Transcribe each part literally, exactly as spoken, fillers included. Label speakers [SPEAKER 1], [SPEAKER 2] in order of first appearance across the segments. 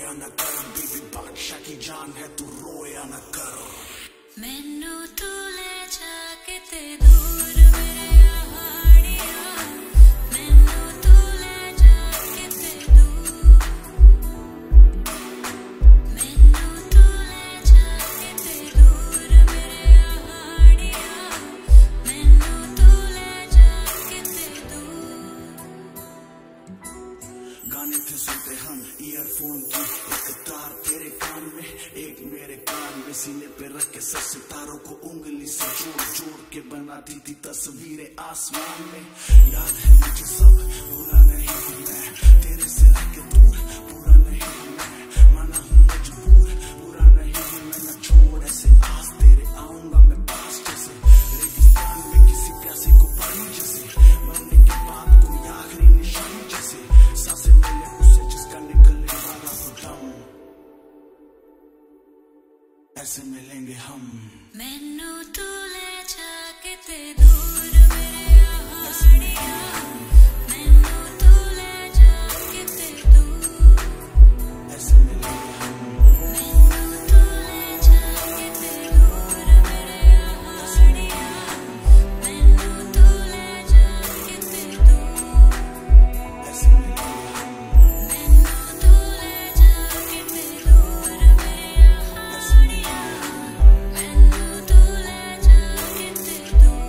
[SPEAKER 1] रोया न कर, बीबी बादशाह की जान है तू रोया न कर।
[SPEAKER 2] मैनू तू ले जाके ते दूर मेरे हाड़िया, मैनू तू ले जाके ते दूर, मैनू तू ले जाके ते दूर मेरे हाड़िया, मैनू तू ले जाके ते दूर।
[SPEAKER 1] गाने थे सुनते हम ईयरफोन की, एक तार तेरे कान में एक मेरे कान में, सीने पे रख के सब सितारों को उंगली से जोड़ जोड़ के बनाती थी तस्वीरें आसमान में। याद है मुझे सब, भूला नहीं हूँ मैं, तेरे से रह के दूर पूरा नहीं हूँ मैं, माना हूँ मजबूर पूरा नहीं हूँ मैं, न छोड़ ऐसे आस तेरे आऊंगा मैं पास जैसे, रेगिस्तान में किसी प्यासे को पानी जैसे, मरने के बाद कोई आखिरी निशानी जैसे, सांसें मिले उसे जिसका निकलने वाला हो दम, ऐसे मिलेंगे हम।
[SPEAKER 2] मैनू तू ले जाके ते दूर मेरे हाड़िया, मैनू तू ले जाके ते दूर,
[SPEAKER 1] ऐसे मिलेंगे हम।
[SPEAKER 2] मैनू तू ले जाके ते दूर मेरे हाड़िया, मैनू तू ले जाके ते दूर,
[SPEAKER 1] ऐसे मिलेंगे हम।
[SPEAKER 2] मैनू तू ले जाके ते दूर मेरे हाड़िया, मैनू तू ले जाके ते दूर।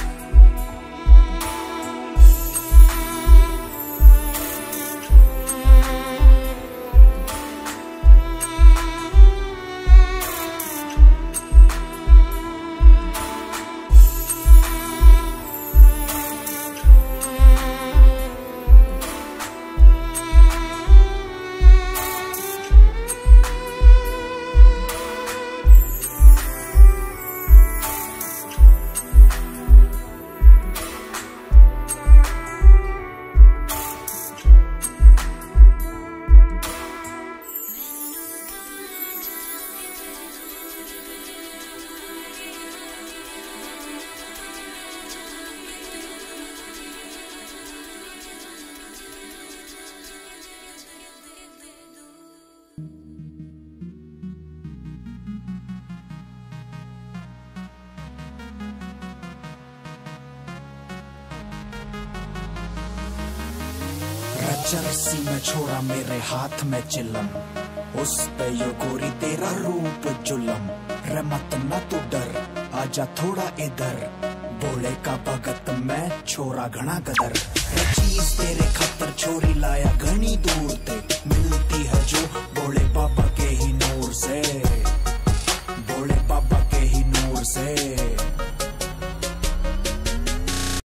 [SPEAKER 1] रस्सी में छोड़ा मेरे हाथ में चिलम, उस पे यो गोरी तेरा रूप जुलम, रहमत न तू डर आजा थोड़ा इधर, बोले का भगत मैं छोरा घना गदर, चीज तेरे खातर छोरी लाया घनी दूर ते, मिलती है जो बोले